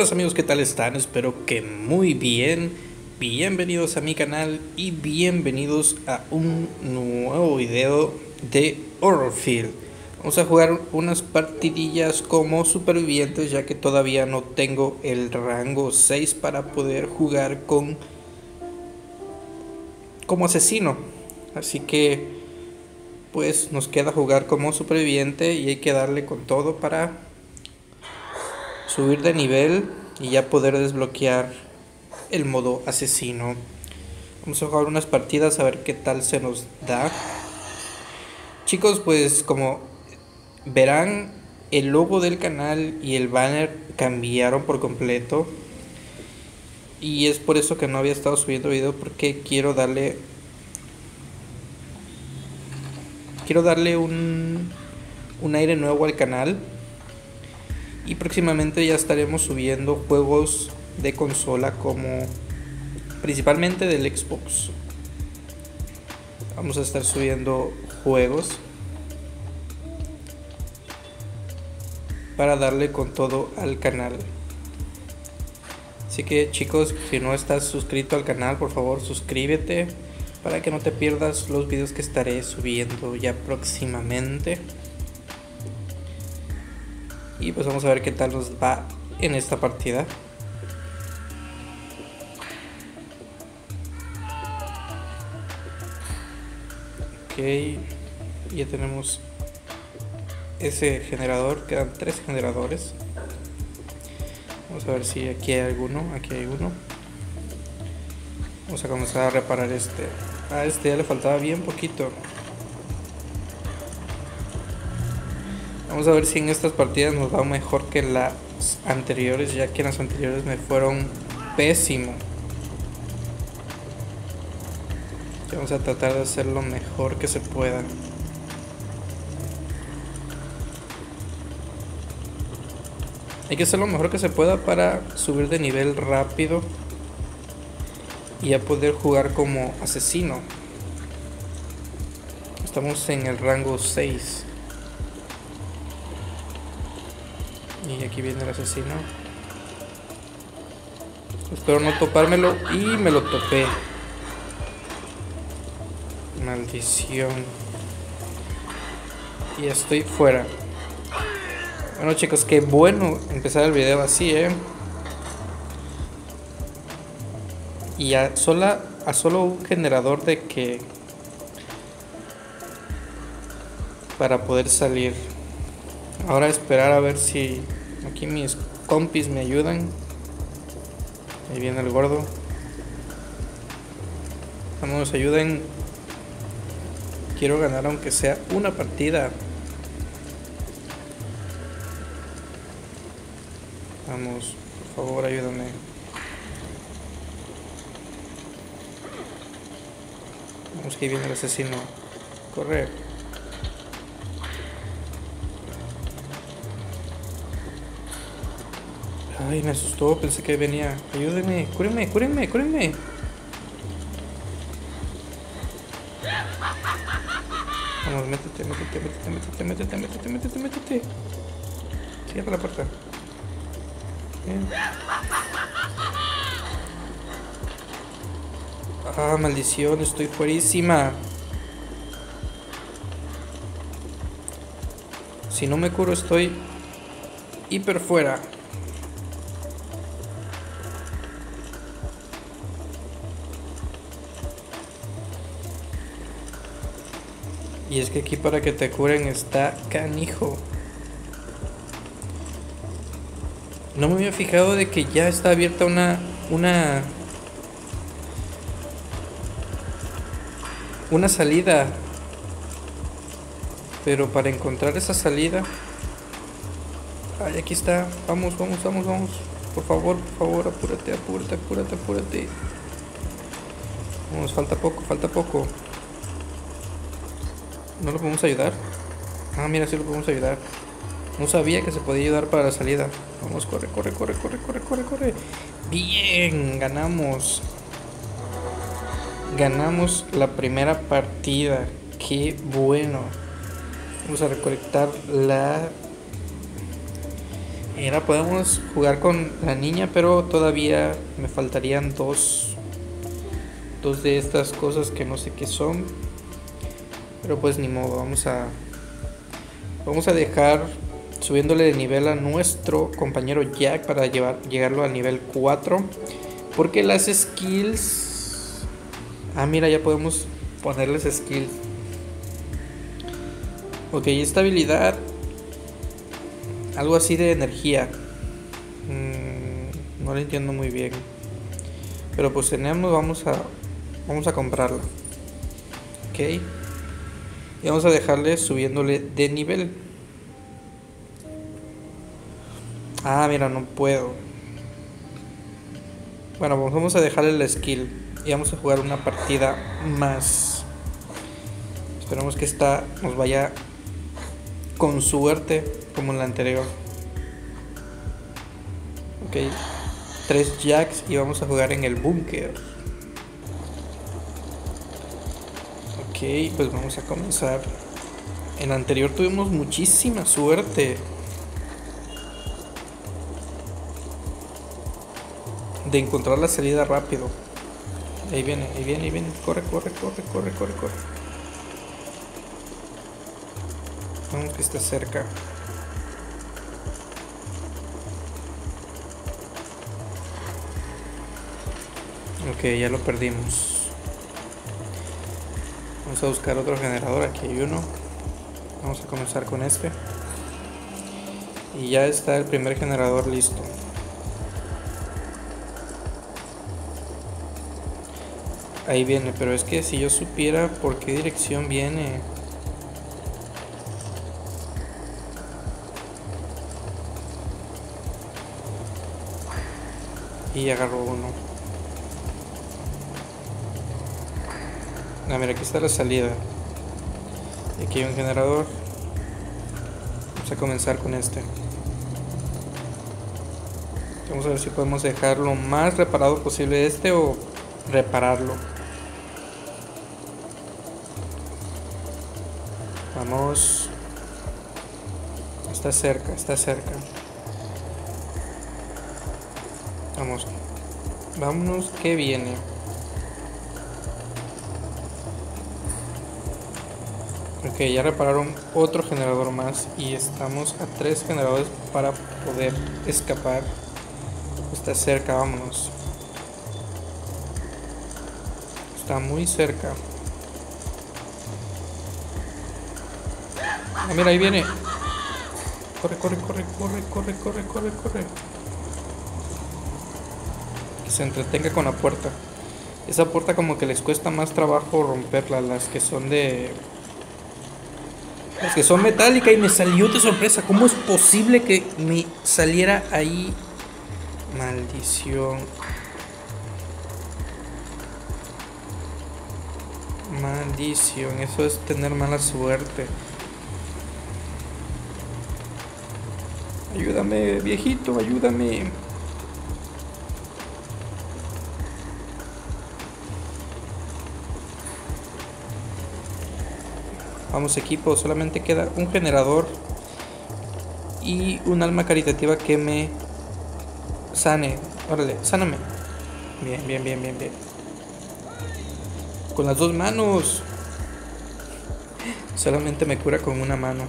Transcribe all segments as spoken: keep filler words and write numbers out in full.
Buenas amigos, ¿qué tal están? Espero que muy bien. Bienvenidos a mi canal y bienvenidos a un nuevo video de Horrorfield. Vamos a jugar unas partidillas como supervivientes, ya que todavía no tengo el rango seis para poder jugar con como asesino. Así que pues nos queda jugar como superviviente y hay que darle con todo para subir de nivel y ya poder desbloquear el modo asesino. Vamos a jugar unas partidas a ver qué tal se nos da. Chicos, pues como verán, el logo del canal y el banner cambiaron por completo. Y es por eso que no había estado subiendo video, porque quiero darle Quiero darle un, un aire nuevo al canal. Y próximamente ya estaremos subiendo juegos de consola, como principalmente del Xbox. Vamos a estar subiendo juegos para darle con todo al canal. Así que chicos, si no estás suscrito al canal, por favor suscríbete para que no te pierdas los videos que estaré subiendo ya próximamente. Y pues vamos a ver qué tal nos va en esta partida. Ok, ya tenemos ese generador, quedan tres generadores. Vamos a ver si aquí hay alguno, aquí hay uno. Vamos a comenzar a reparar este. A este ya le faltaba bien poquito. Vamos a ver si en estas partidas nos va mejor que las anteriores, ya que en las anteriores me fueron pésimo. Vamos a tratar de hacer lo mejor que se pueda. Hay que hacer lo mejor que se pueda para subir de nivel rápido y a poder jugar como asesino. Estamos en el rango seis. Y aquí viene el asesino. Espero no topármelo y me lo topé. Maldición. Y estoy fuera. Bueno chicos, qué bueno empezar el video así, eh. Y a, sola, a solo un generador de que para poder salir. Ahora esperar a ver si aquí mis compis me ayudan. Ahí viene el gordo. Vamos, nos ayuden. Quiero ganar aunque sea una partida. Vamos, por favor, ayúdame. Vamos, que ahí viene el asesino. Corre. Ay, me asustó, pensé que venía. Ayúdenme, cúrenme, cúrenme, cúrenme. Vamos, métete, métete, métete, métete, métete, métete, métete, métete. Cierra la puerta. Bien. Ah, maldición, estoy fuerísima. Si no me curo, estoy hiper fuera. Y es que aquí para que te curen está canijo. No me había fijado de que ya está abierta una una una salida. Pero para encontrar esa salida, ay, aquí está. Vamos, vamos, vamos, vamos. Por favor, por favor, apúrate, apúrate, apúrate, apúrate. Vamos, falta poco, falta poco. ¿No lo podemos ayudar? Ah, mira, sí lo podemos ayudar. No sabía que se podía ayudar para la salida. Vamos, corre, corre, corre, corre, corre, corre, corre. Bien, ganamos. Ganamos la primera partida. Qué bueno. Vamos a recolectar la Y ahora podemos jugar con la niña, pero todavía me faltarían dos. Dos de estas cosas que no sé qué son. Pero pues ni modo, vamos a. Vamos a dejar subiéndole de nivel a nuestro compañero Jack para llevar, llegarlo al nivel cuatro. Porque las skills... Ah, mira, ya podemos ponerles skills. Ok, esta habilidad... Algo así de energía. Mm, no lo entiendo muy bien. Pero pues tenemos, vamos a... Vamos a comprarla. Ok. Y vamos a dejarle subiéndole de nivel. Ah, mira, no puedo. Bueno, pues vamos a dejarle la skill. Y vamos a jugar una partida más. Esperamos que esta nos vaya con suerte como en la anterior. Ok. Tres jacks y vamos a jugar en el búnker. Ok, pues vamos a comenzar. En la anterior tuvimos muchísima suerte de encontrar la salida rápido. Ahí viene, ahí viene, ahí viene. Corre, corre, corre, corre, corre, corre. Vamos que está cerca. Ok, ya lo perdimos. Vamos a buscar otro generador. Aquí hay uno. Vamos a comenzar con este. Y ya está el primer generador listo. Ahí viene, pero es que si yo supiera por qué dirección viene. Y agarró uno. Ah, mira, aquí está la salida. Y aquí hay un generador. Vamos a comenzar con este. Vamos a ver si podemos dejar lo más reparado posible este o repararlo. Vamos. Está cerca, está cerca. Vamos. Vámonos que viene. Ok, ya repararon otro generador más y estamos a tres generadores para poder escapar. Está cerca, vámonos. Está muy cerca. Ah, mira, ahí viene. Corre, corre, corre, corre, corre, corre, corre, corre. Que se entretenga con la puerta. Esa puerta como que les cuesta más trabajo romperla. Las que son de... Las que son metálicas y me salió de sorpresa. ¿Cómo es posible que me saliera ahí? Maldición. Maldición. Eso es tener mala suerte. Ayúdame, viejito, ayúdame. Vamos, equipo, solamente queda un generador y un alma caritativa que me sane. Órale, sáname. Bien, bien, bien, bien, bien. Con las dos manos. Solamente me cura con una mano.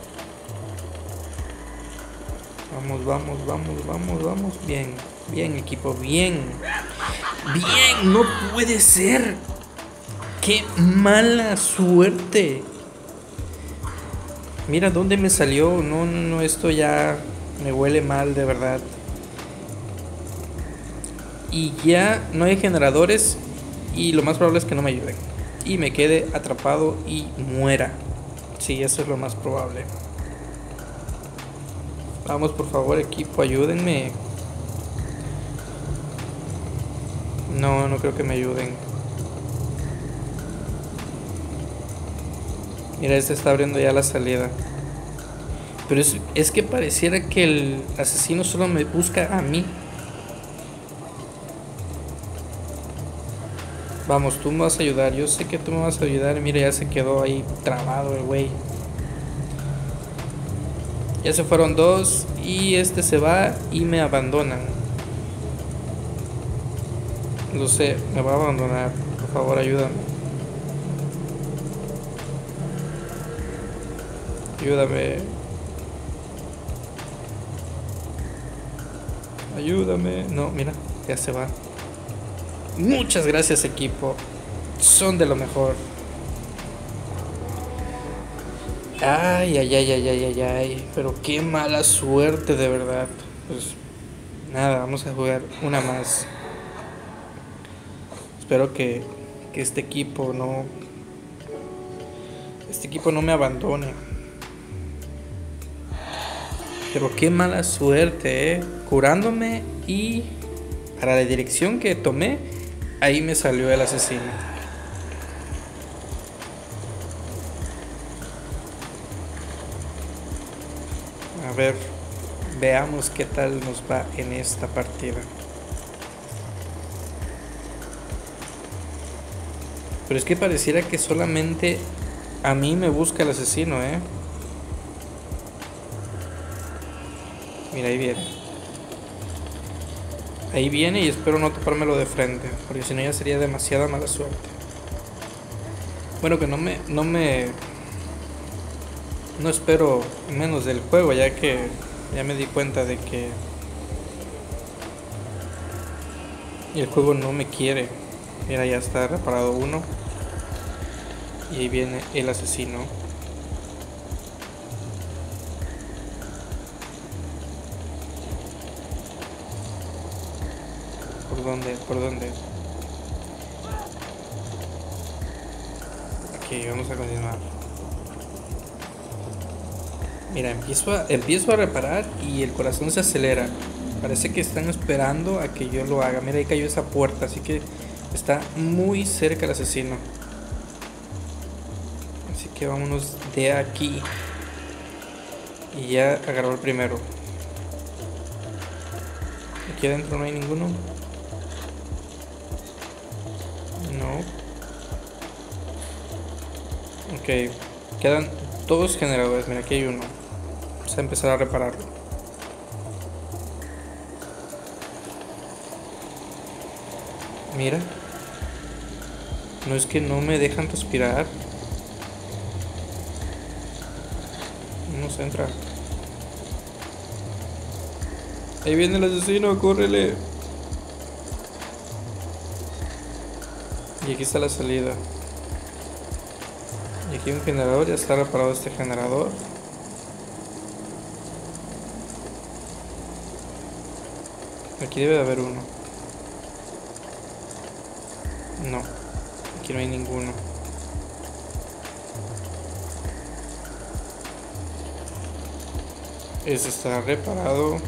Vamos, vamos, vamos, vamos, vamos. Bien, bien, equipo, bien. Bien, no puede ser. Qué mala suerte. Mira dónde me salió. No, no, no, esto ya me huele mal, de verdad. Y ya no hay generadores. Y lo más probable es que no me ayuden. Y me quede atrapado y muera. Sí, eso es lo más probable. Vamos, por favor, equipo, ayúdenme. No, no creo que me ayuden. Mira, este está abriendo ya la salida. Pero es, es que pareciera que el asesino solo me busca a mí. Vamos, tú me vas a ayudar. Yo sé que tú me vas a ayudar. Mira, ya se quedó ahí trabado el güey. Ya se fueron dos Y este se va y me abandonan. Lo sé, me va a abandonar. Por favor, ayúdame. Ayúdame. Ayúdame. No, mira, ya se va. Muchas gracias, equipo. Son de lo mejor. Ay, ay, ay, ay, ay, ay, ay. Pero qué mala suerte, de verdad. Pues nada, vamos a jugar una más. Espero que, que este equipo no. Este equipo no me abandone. Pero qué mala suerte, eh. Curándome y para la dirección que tomé, ahí me salió el asesino. A ver, veamos qué tal nos va en esta partida. Pero es que pareciera que solamente a mí me busca el asesino, ¿eh? Mira, ahí viene. Ahí viene y espero no topármelo de frente, porque si no ya sería demasiada mala suerte. Bueno, que no me... No me... No espero menos del juego, ya que ya me di cuenta de que el juego no me quiere. Mira, ya está reparado uno. Y ahí viene el asesino. ¿Por dónde? ¿Por dónde? Ok, vamos a continuar. Mira, empiezo a, empiezo a reparar y el corazón se acelera. Parece que están esperando a que yo lo haga. Mira, ahí cayó esa puerta, así que está muy cerca el asesino. Así que vámonos de aquí. Y ya agarró el primero. Aquí adentro no hay ninguno. No. Ok, quedan dos generadores. Mira, aquí hay uno. Vamos a empezar a repararlo. Mira. No es que no me dejan respirar. No se entra. Ahí viene el asesino, córrele. Y aquí está la salida. Y aquí hay un generador, ya está reparado este generador. Aquí debe de haber uno. No, aquí no hay ninguno. Ese está reparado.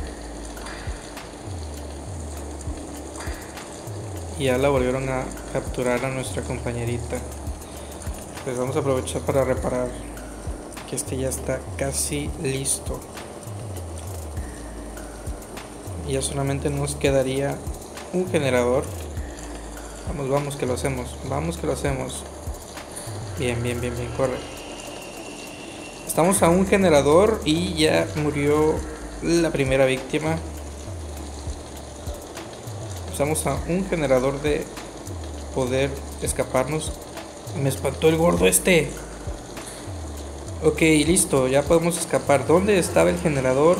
Y ya la volvieron a capturar a nuestra compañerita. Pues vamos a aprovechar para reparar, que este ya está casi listo. Y ya solamente nos quedaría un generador. Vamos, vamos que lo hacemos. Vamos que lo hacemos. Bien, bien, bien, bien, corre. Estamos a un generador y ya murió la primera víctima. Estamos a un generador de poder escaparnos. Me espantó el gordo este. Ok, listo, ya podemos escapar. ¿Dónde estaba el generador?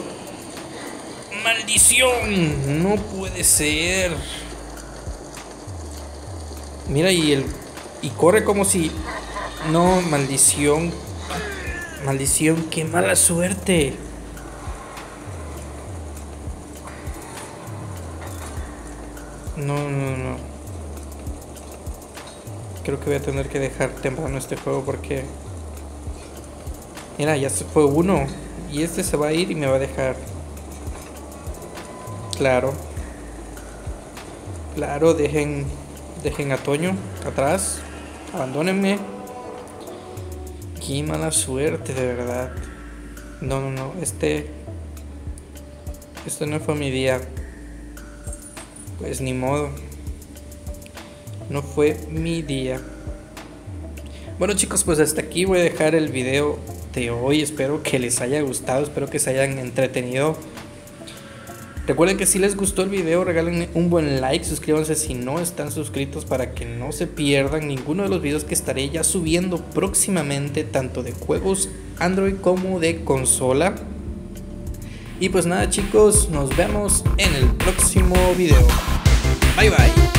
¡Maldición! No puede ser. Mira, y el y corre como si... No, maldición. Maldición, qué mala suerte. No, no, no. Creo que voy a tener que dejar temprano este juego porque... Mira, ya se fue uno. Y este se va a ir y me va a dejar. Claro. Claro, dejen... Dejen a Toño atrás. Abandónenme. Qué mala suerte, de verdad. No, no, no. Este... Este no fue mi día. Pues ni modo. No fue mi día. Bueno, chicos, pues hasta aquí voy a dejar el video de hoy. Espero que les haya gustado. Espero que se hayan entretenido Recuerden que si les gustó el video, regálenme un buen like, suscríbanse si no están suscritos para que no se pierdan ninguno de los videos que estaré ya subiendo próximamente, tanto de juegos Android como de consola. Y pues nada chicos, nos vemos en el próximo video. Bye bye.